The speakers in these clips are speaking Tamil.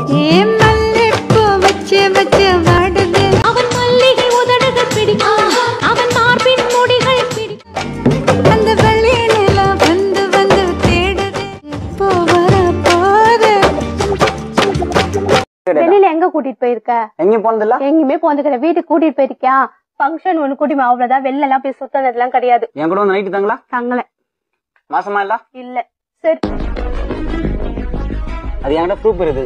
வெளியில எங்க கூட்டிட்டு போயிருக்க? எங்கயும் போனதில்ல? எங்கயுமே போனதில்ல. வீட்டுக்கு கூட்டிட்டு போயிருக்கியா? ஃபங்க்ஷன் ஒண்ணு கூட்டி அவ்வளவுதான். வெளில எல்லாம் போய் சுத்தனதெல்லாம் கிடையாது. என் கூட வந்து நைட்டு தங்களா? தங்கல. மாசமா இல்ல? இல்ல. சரி. அது என்கிட்ட ப்ரூஃப் இருக்கு.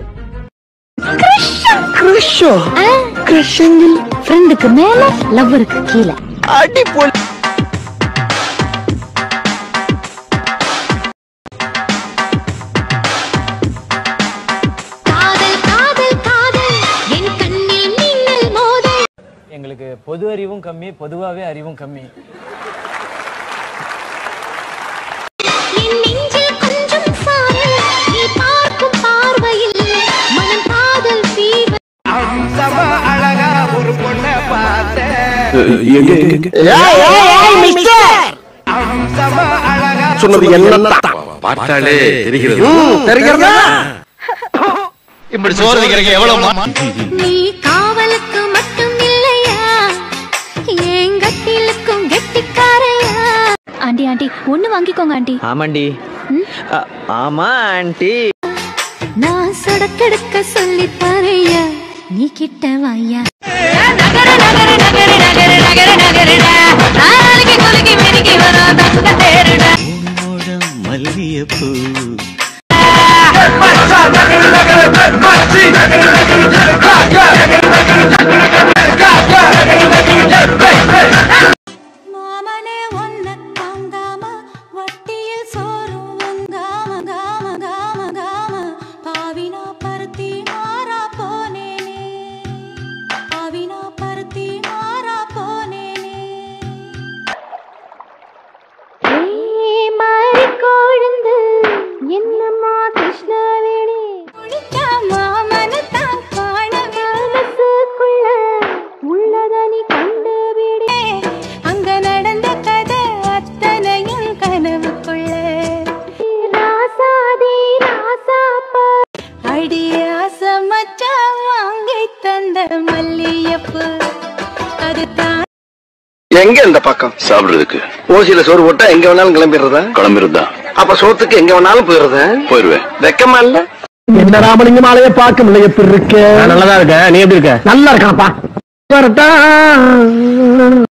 கிரஷோ கிரஷில் ஃப்ரெண்டுக்கு மேல லவ்வருக்கு கீழ. அடி போல். எங்களுக்கு பொது அறிவும் கம்மி, பொதுவாவே அறிவும் கம்மி. அழகா ஒரு பொண்ண பார்த்தேன். சொன்னது என்ன பார்த்தாலே தெரிகிறது. தெரிகிறதா? இப்படி சோறு வைக்கிறீங்க எவ்வளவு? நீ காவலுக்கு மட்டும் இல்லையா, எங்கட்டிலுக்கும் கெட்டிக்காரையா? ஆண்டி ஆண்டி ஒண்ணு வாங்கிக்கோங்க ஆண்டி. ஆமாண்டி. ஆமா ஆண்டி. நான் சொடக்கெடுக்க சொல்லி தரையா, நீ கிட்ட வாயா. நகர நகர நகர நகர நகர நகரடா, நாளைக்கு கொலுக்கி மெனிக்கி வரா தங்க தேருடா. மல்லியப்பூ மாமனே ஒன்ன தாங்காம வட்டியில் சோறு வாங்காம காம காம காம பாவினா பருத்தி மாறா போனேனே, பாவினா பருத்தி மாறா போனேனே. மாறி கொழுந்து என்னம்மா கிருஷ்ணவேணி குளிச்சா மாமனை தான் காண மனசுக்குள்ள உள்ளதனி கண்டுபிடி. அங்க நடந்த கதை அத்தனையும் கனவுக்குள்ள. ராசாதி ராசாப்பா அடிய ஆசமச்சா வாங்கி தந்த மல்லியப்பு அது தான். எங்க இந்த பக்கம் சாப்பிடுறதுக்கு ஓசியில சோறு போட்டா எங்க வேணாலும் கிளம்பிடுறதா? கிளம்பிடுறதா? அப்ப சோத்துக்கு எங்க வேணாலும் போயிடுறதா? போயிருவேன். வெக்கமா இல்ல? என்ன ராமலிங்கம் ஆலைய பார்க்க முடியல. எப்படி இருக்க? நல்லதா இருக்க. நீ எப்படி இருக்க? நல்லா இருக்கானப்பா.